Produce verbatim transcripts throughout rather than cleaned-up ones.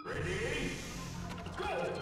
Ready? Go!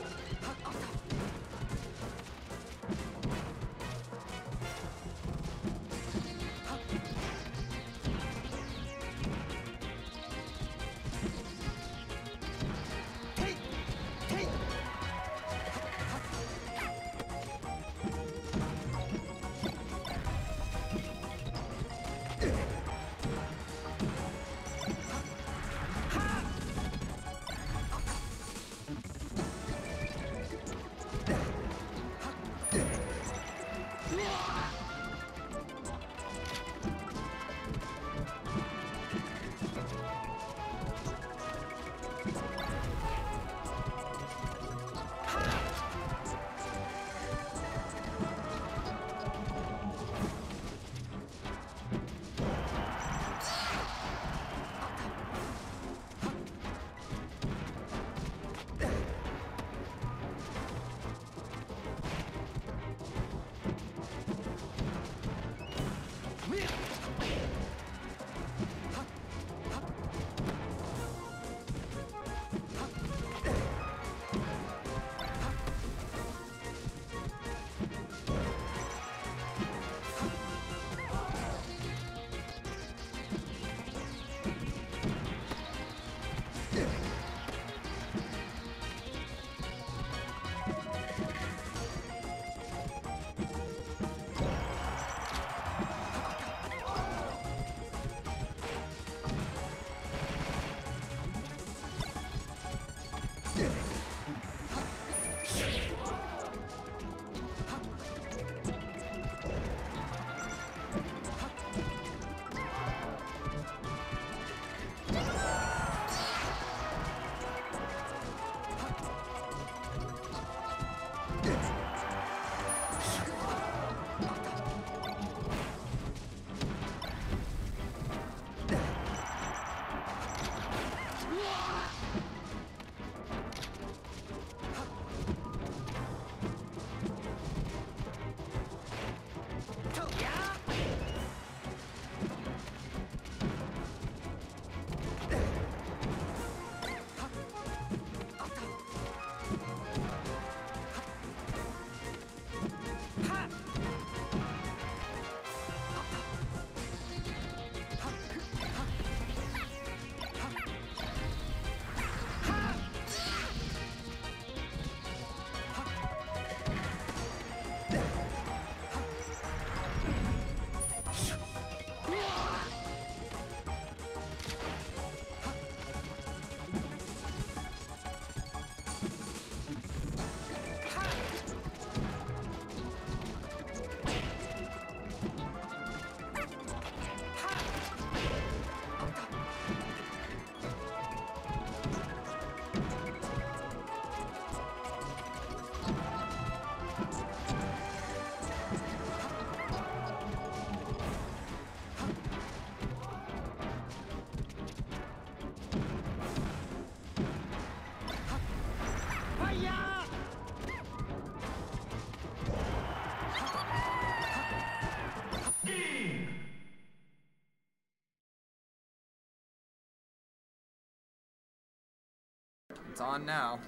It's on now.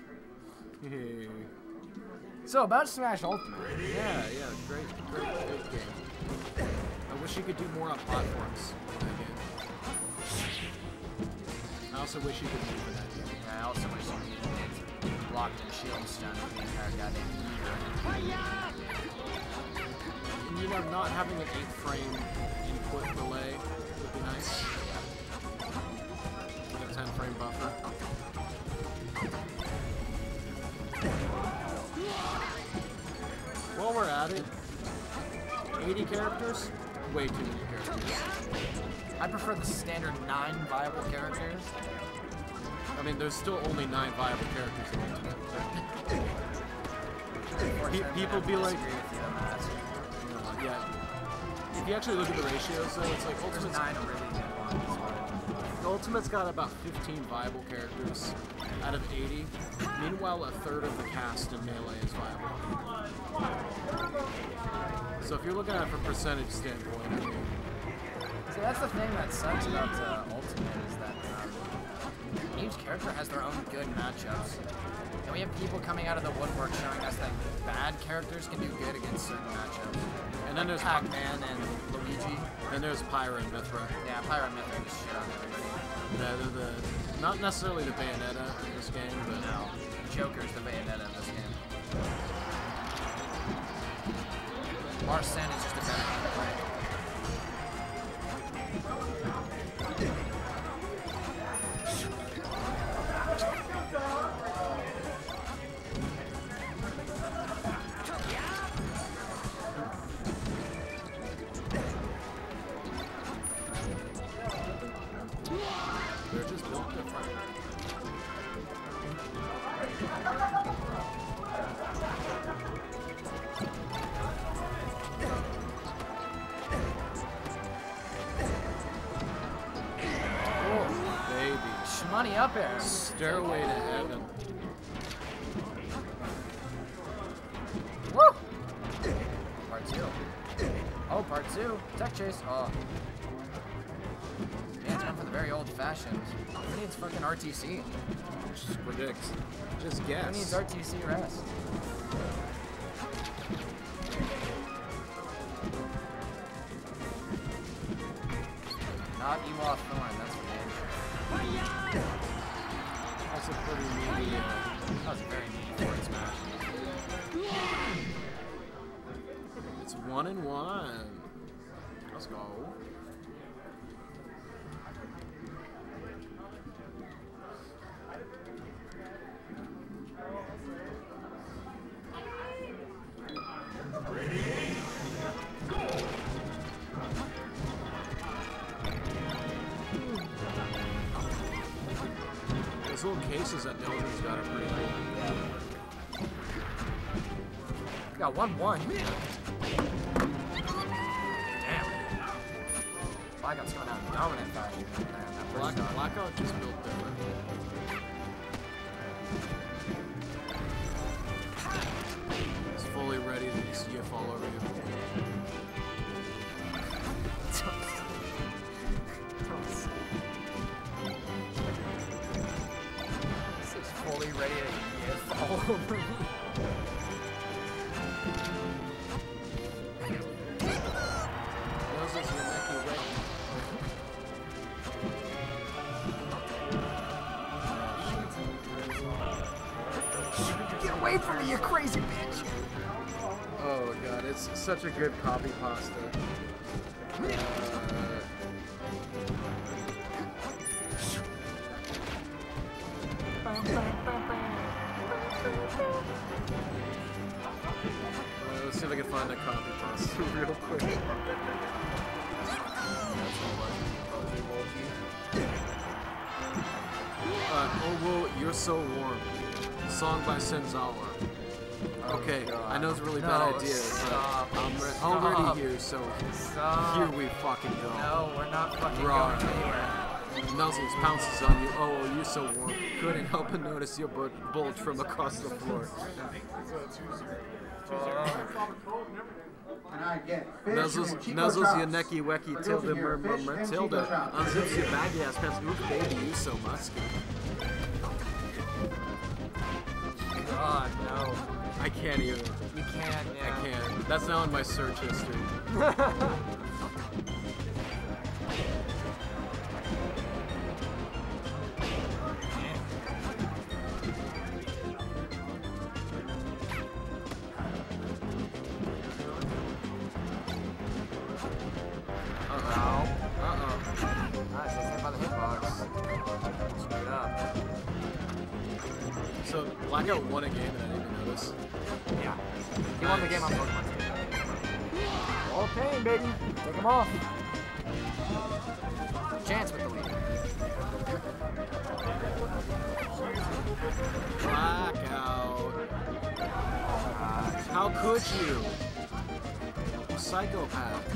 Hey. So about Smash Ultimate. Yeah, yeah, great, great, great game. I wish you could do more on platforms in that game. I also wish you could move in that game. I also wish you could blocked and shield stun for the entire goddamn year. And you know, not having an eight frame input delay would be nice. Like a ten frame buffer. While we're at it, eighty characters? Way too many characters. I prefer the standard nine viable characters. I mean, there's still only nine viable characters in Ultimate. Pe people be like, uh, yeah. If you actually look at the ratios, though, it's like Ultimate's nine really good ones. Ultimate's got about fifteen viable characters out of eighty. Meanwhile, a third of the cast in Melee is viable. So if you're looking at it from a percentage standpoint, I mean, see, that's the thing that sucks about uh, Ultimate is that um, you each character has their own good matchups. And we have people coming out of the woodwork showing us that bad characters can do good against certain matchups. And then there's Pac-Man and Luigi. Then there's Pyra and Mithra. Yeah, Pyra and Mithra just shit on everybody. Yeah, they're the, not necessarily the Bayonetta in this game, but... No, Joker's the Bayonetta in this game. Arsene is just a better gameplay. They're just built different. Shmoney up air. Stairway to heaven. Woo! Part two. Oh, part two. Tech chase. Oh. Man, it's going for the very old fashioned. Who needs fucking R T C? Just predict. Just Who guess. needs R T C rest? Not Ewok Thorn, that's for damn. That's a pretty meaty. Uh, That was a very meaty forward smash. it's one and one. Let's go. Those little cases that Delvin's got are pretty cool. We got one one. Damn. Blackout's coming out in dominant fashion. Man, that Black, first time. Blackout just built different. He's fully ready to see you fall over you. This is fully ready to yeah, fall over me. Those is your necky way. Get away from me, you crazy bitch! Oh god, it's such a good copy pasta. Uh, uh, let's see if I can find that copy pasta real quick. Uh, oh, whoa, you're so warm. Song by Senzawa. Okay, I know it's a really No, bad idea, stop, but I'm re- stop. already here, so Stop. here we fucking go. No, we're not fucking Rawr. going anywhere. Nuzzles pounces on you. Oh, you're so warm. Couldn't help but notice your butt bulge from across the floor. And I get fish Nuzzles, and Chico nuzzles your chops. necky wecky For tilde those of you mer here, mer fish and Matilda. Chico chops. Unzips your baggy ass pants. Ooh, baby, you so musky. God, no. I can't even. You can't, I yeah. can't. That's now in my search history. Uh-oh. Uh-oh. Nice, let's hit by the hitbox. Straight up. So, Blackout won a game and I didn't even notice. Yeah. He won the game on Pokemon Stadium. All pain, baby. Take him off. Chance with the lead. Blackout. How could you? You psychopath.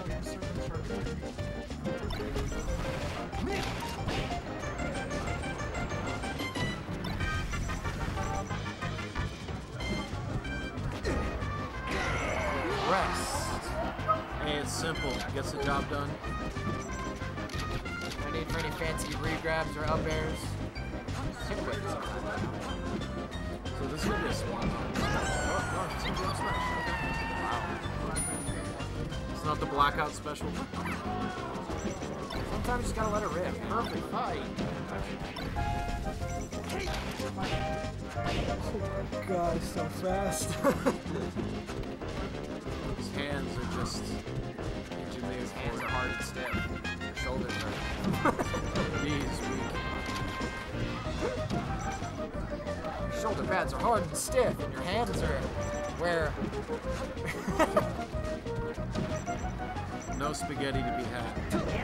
Rest. Hey, it's simple. Gets the job done. No need for any fancy regrabs or up airs. not the blackout special. Sometimes you just gotta let it rip. Perfect fight. Oh god, it's so fast. His hands are just engineered His hands for are hard and stiff. Your shoulders are. knees weak. Your shoulder pads are hard and stiff, and your hands are where. No spaghetti to be had.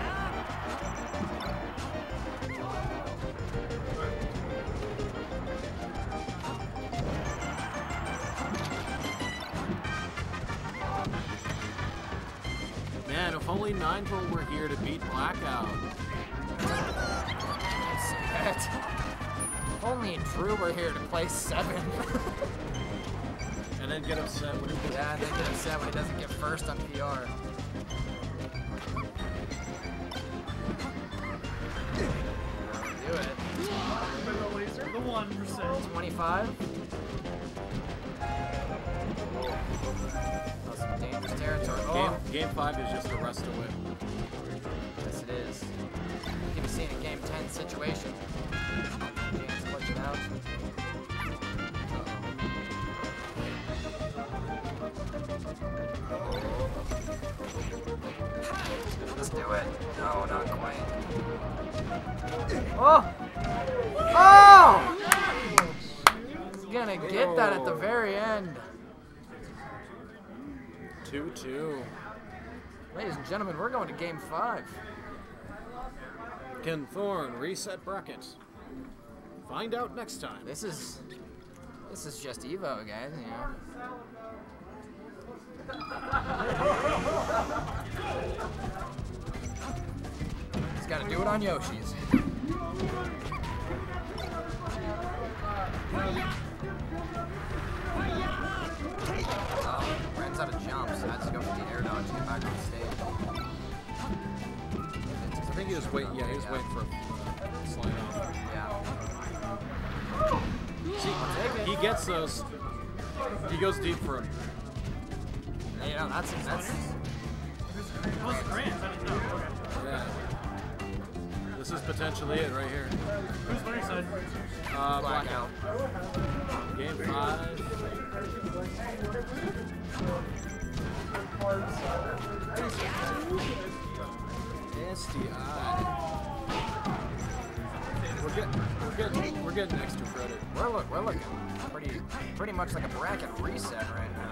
Man, if only Nineville were here to beat Blackout. If only Drew were here to play seven. And then get upset when he doesn't. Yeah, and then get upset when he doesn't get first on P R. Do it. The one percent. twenty-five. That's some dangerous territory. Oh. Game, game five is just a rest away. Yes, it is. You can be seeing a game ten situation. Chance to clutch it out. Let's do it. No, not quite. Oh! Oh! He's gonna get that at the very end. two two. Ladies and gentlemen, we're going to game five. Can Thorne reset bracket? Find out next time. This is this is just Evo, guys, you know. He's gotta do it on Yoshi's. Oh, runs out of jumps. Has to go for the air dodge to get back on stage. I think he was waiting. Yeah, he was Yeah. waiting for a uh, slide off. Yeah. See, take it. he gets those. He goes deep for him. You know, that's that's Who's Grant? I didn't know. Okay. Yeah. This is potentially it right here. Who's winning side? Uh, Blackout. Game five. S D I. We're getting, we're getting, we're getting extra credit. we're look we're looking pretty pretty much like a bracket reset right now.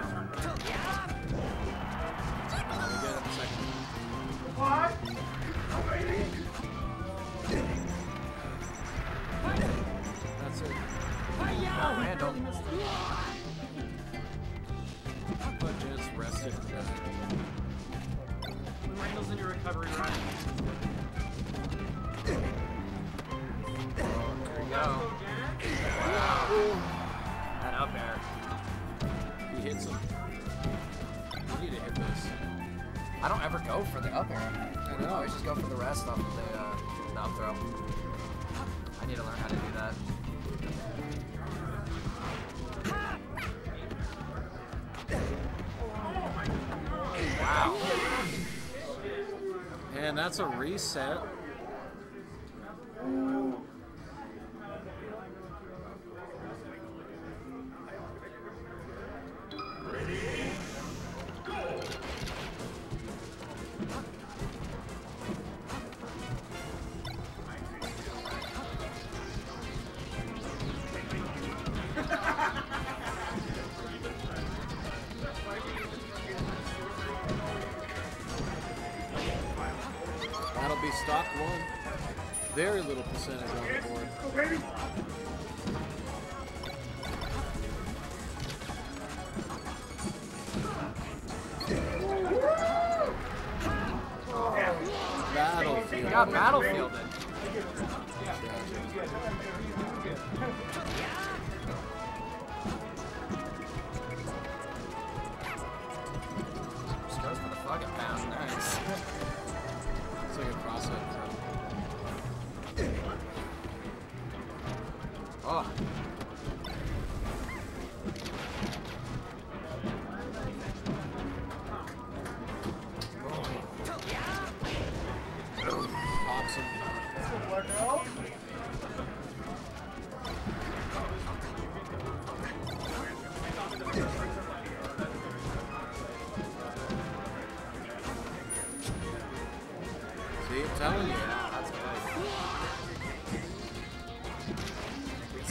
Uh, we get it in a second. What? That's it. Oh, Randall. But just rested. When Randall's in your recovery run. There we go. Wow. That up air. He hits him. We need to hit this. I don't ever go for the up air. I I know. always just go for the rest off of the, uh, the up throw. I need to learn how to do that. Wow. And that's a reset. That'll be stock one. Very little percentage on the board. Battlefield. Got battlefielded. Just goes for the fucking pound. Nice. It's like a cross-up. Oh.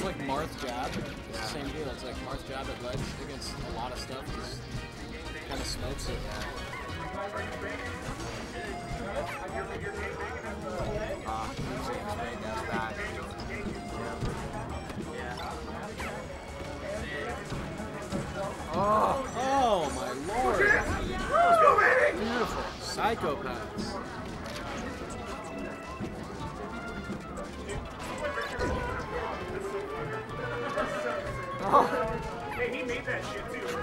like Marth Jab. It's the same deal. It's like Marth Jab at ledge against a lot of stuff. Just kind of smokes it. Ah, James Wade does that. Oh, Oh my lord! beautiful. Psychopaths. Oh. Hey, he made that shit too.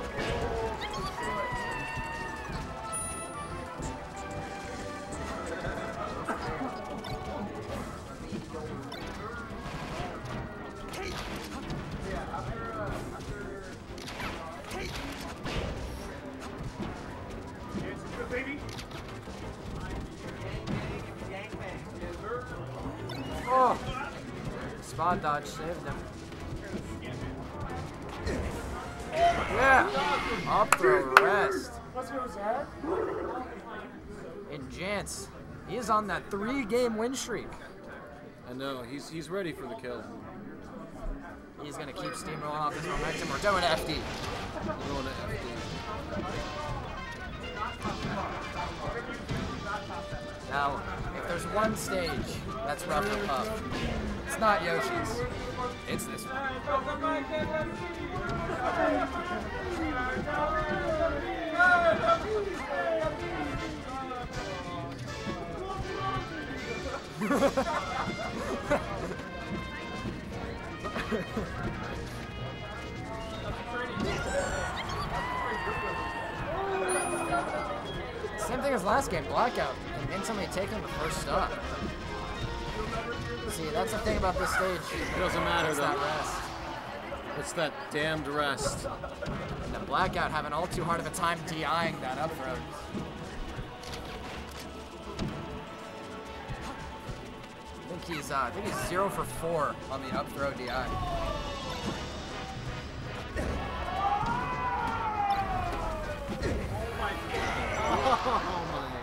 Baby. Oh. Spot dodge saved him. Yeah. Up throw rest. What's going on? And Jance, he is on that three-game win streak. I know, he's he's ready for the kill. He's gonna keep steamrolling off his momentum. We're going to F D. We're going to F D. Now, if there's one stage that's rough and tough, it's not Yoshi's. It's this one. Same thing as last game, Blackout, and instantly taking the first stop. See, that's the thing about this stage. It doesn't matter It's though. that rest. It's that damned rest. And the Blackout having all too hard of a time DIing that up throw. I think he's, uh, I think he's zero for four on the up throw D I. Oh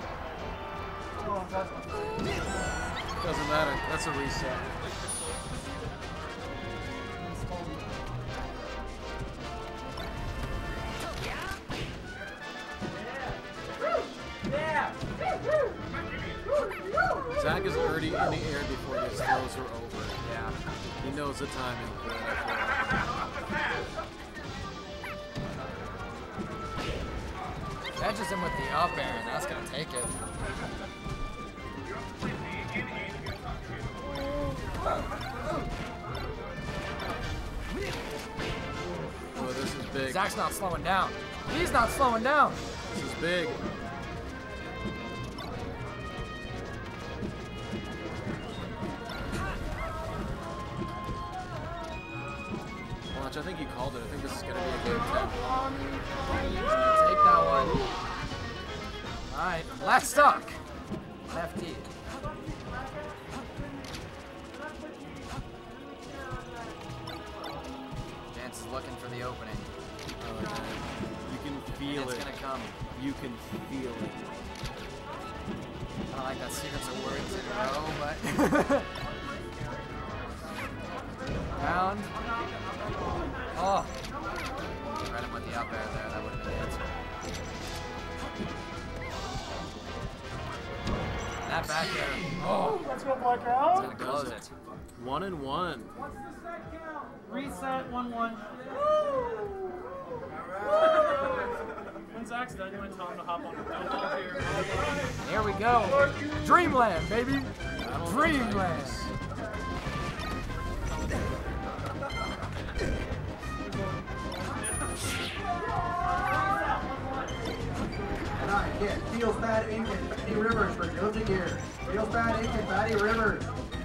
my. Doesn't matter. That's a reset. Zach is already in the air before his throws are over. Yeah. He knows the timing for that. Catches him with the up air, and that's gonna take it. Oh, this is big. Zach's not slowing down. He's not slowing down. This is big. Watch, I think he called it. I think this is going to be a game ten. Take that one. All right, last stock. F T. Jance is looking for the opening. Oh, man. You can feel It's it. gonna come. You can feel it. I don't like that secrets of words in a row, but round. Oh, read him with the up air there. That would have been the answer. That back air. Oh, Let's go Blackout. it's gonna close it. One and one. Reset, one one. When Zach's done, you want to tell him to hop on the double here. Here we go. Dreamland, baby. Dreamland. And I get Feels Bad Ink and Fatty Rivers for Guilty Gear. Feels Bad Ink and Fatty Rivers.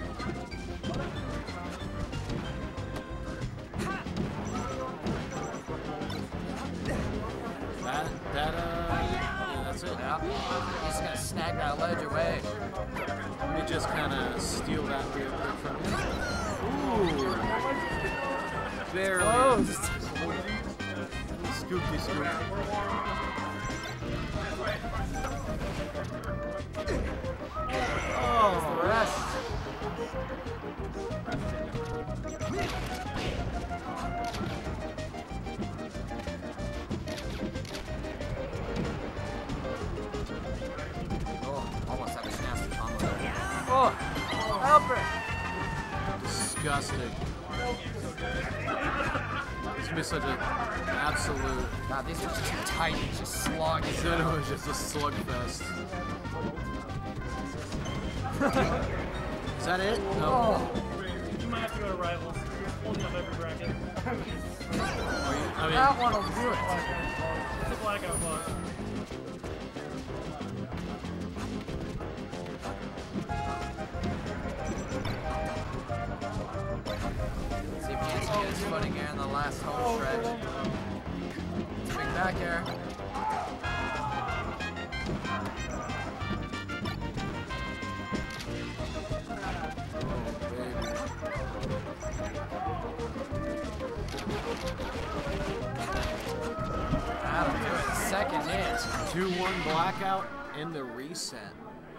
That, that, uh, yeah, that's it. Yeah. He's gonna snag that ledge away. Let me just kind of steal that real quick from him. Ooh. Barely. Closed. Scoopy scoop. Oh, the rest. disgusting. This would be such an absolute. God, these are just too tight. It's just slogging. It was just a slugfest. Is that it? No. Oh. You might have to go to Rivals. Holding up every bracket. Are you, I mean, That one will do it. It's a blackout box. See if he can get his footing here in the last home stretch. It's a big back air. That'll do it. Second hit. two one blackout in the reset.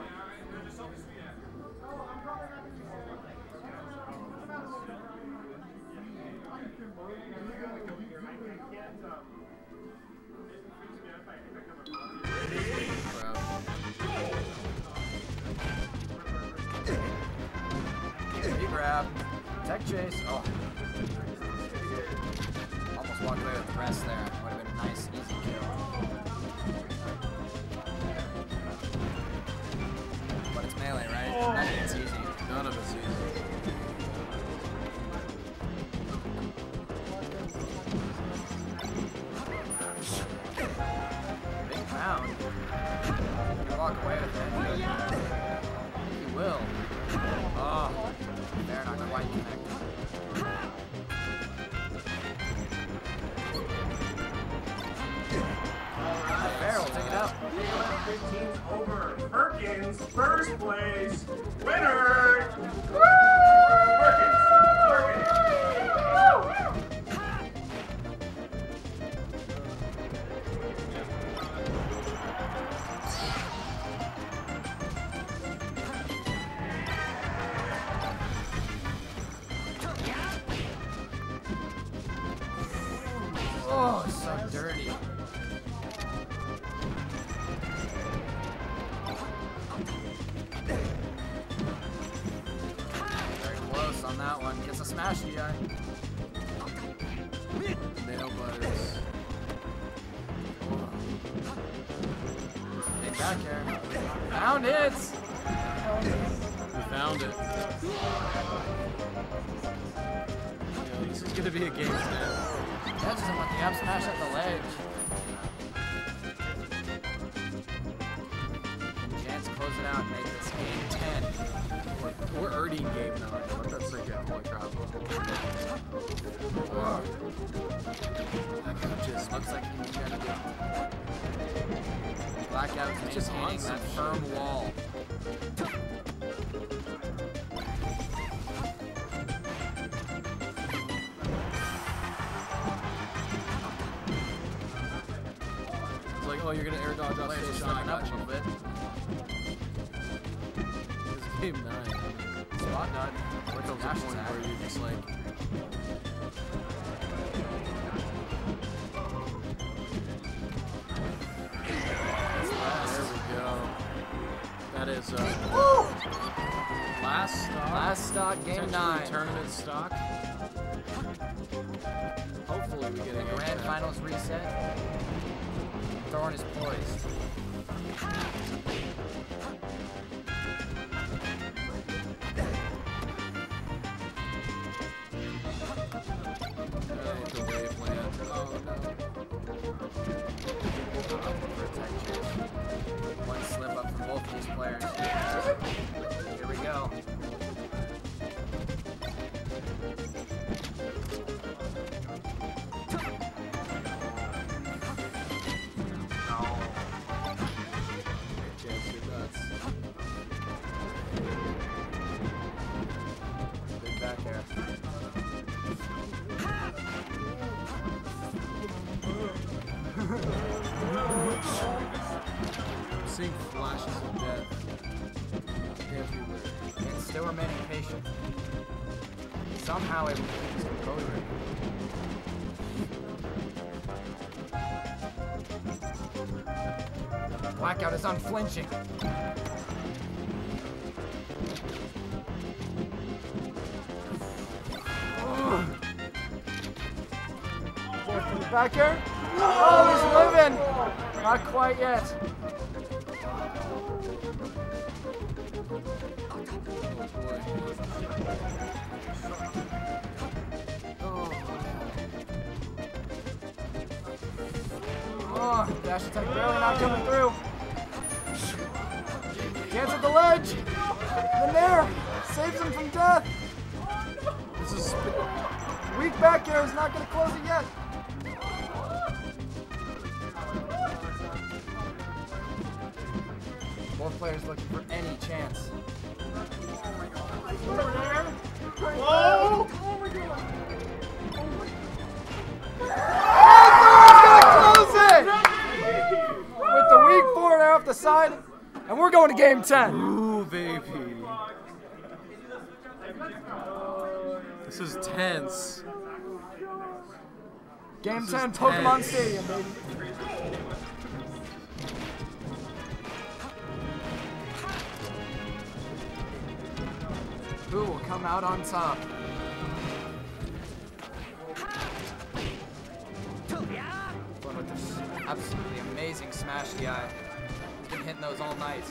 Big grab. Tech chase. Oh. Almost walked away with the rest there. Would have been a nice, easy kill. But it's melee, right? Oh. None of it's easy. None of it's easy. Big pound. You can walk away with it. He will. Oh. They're not quite connected. Fair will take it out. fifteen's over. Perkins, first place winner. Perkins, Perkins. Oh, so dirty. Very close on that one. Gets a smash D I. Nail butters. Big back air. Found it! We found it. Yeah, this is gonna be a game now. That doesn't want the up smash at the ledge. And Chance close it out and make this game ten. We're already in game nine. Let that sink in. Holy crap. That guy just looks like he's gonna be. Blackout's It's just maintaining on that some firm wall. It's like, oh, you're gonna air dodge off Players stage. just I looking up got a you. little bit. This is game nine. Spot dodge. There With comes a dash point attack. where you just like. There we go. That is uh, last stock. Last stock, game Potentially nine. Tournament stock. Hopefully we get a Grand finals reset. Thorn is poised. The waveland. Oh no. Protect chase. One slip up from both of these players. Here we go. Chance, you're nuts. Big back air. I'm seeing flashes of death everywhere. And still remaining patient. Somehow able to keep his composure. Blackout is unflinching. Back here. Oh, he's living. Not quite yet. Oh, dash attack barely not coming through. Chance at the ledge. The nair saves him from death. This is Weak back air is not going to close it yet. Both players looking for any chance. Whoa! Close it! With the weak forward air off the side, and we're going to game ten. Ooh, baby. This is tense. Game This ten, is Pokemon tense. Stadium, baby. Who will come out on top? But with this absolutely amazing Smash D I. He's been hitting those all night.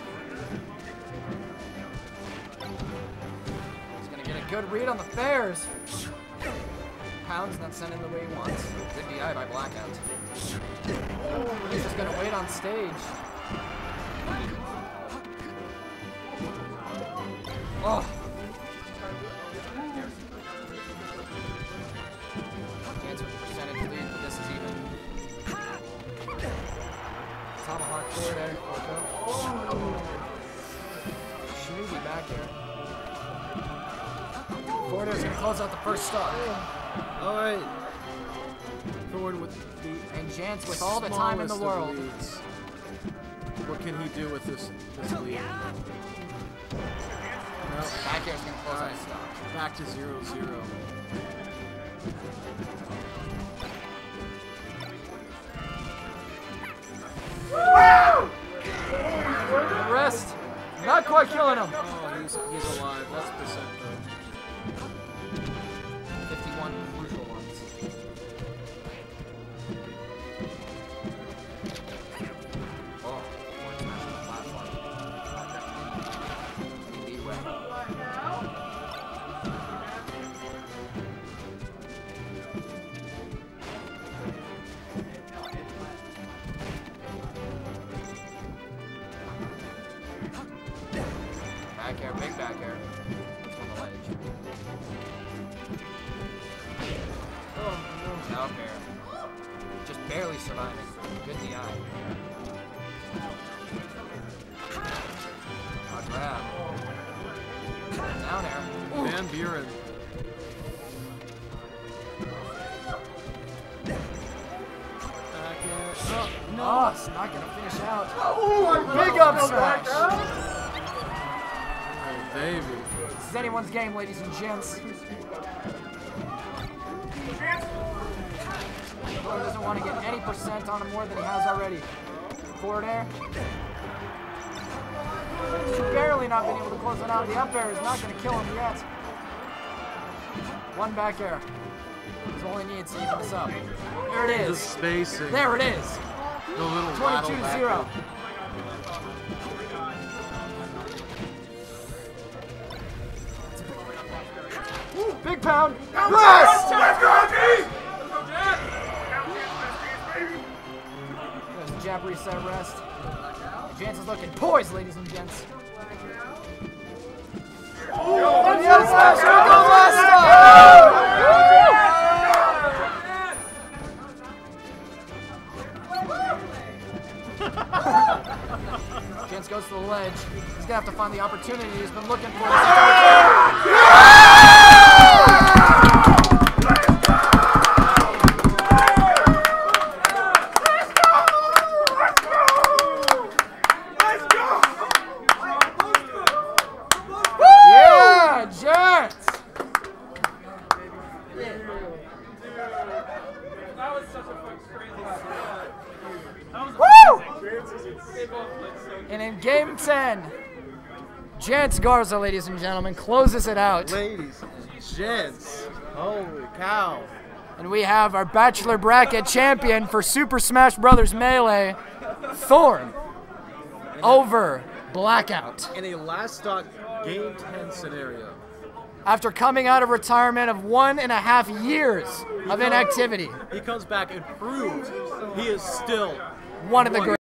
He's gonna get a good read on the Bears. Pound's not sending the way he wants. Good D I by Blackout. He's just gonna wait on stage. Oh. Chance with percentage lead, but this is even. Tomahawk forward there. Shinobi back here. Forward air's gonna close out the first stock. Alright. Thorn with the And Jance with all the time in the smallest of world. leads. What can he do with this, this lead? No. Back air's gonna close out Alright. the stock. Back to zero zero. The rest, not quite killing him. Oh, he's, he's alive. That's percent though. fifty-one crucial ones. Oh, one smash on the platform. Indeed way. Back air, big back air. It's on the ledge. Oh, no. Out air. Just barely surviving. Good D I. Hot grab. Down air. Ooh. Van Buren. Back air. Oh, No, it's not gonna finish out. Big up smash. oh, baby. This is anyone's game, ladies and gents. He doesn't want to get any percent on him more than he has already. Forward air. He's barely not been able to close it out. The up air is not going to kill him yet. One back air. That's all he needs to even this up. There it The is. spacing. There it is. The little rattle twenty-two back zero. Big pound. Rest! Let's go, team! There's a jab reset rest. Jance is looking poised, ladies and gents. And the other smash with the last stop. Jance goes to the ledge. He's gonna have to find the opportunity he's been looking for. Yeah, Jance! That was such a fucking crazy set. That was Woo! amazing. They both played so good. And in game ten, Jance Garza, ladies and gentlemen, closes it out. Ladies and gents. Holy cow. And we have our Bachelor Bracket champion for Super Smash Bros. Melee, Thorn, over Blackout. In a last stock game ten scenario. After coming out of retirement of one and a half years of inactivity. He comes back and proves he is still One of the one great.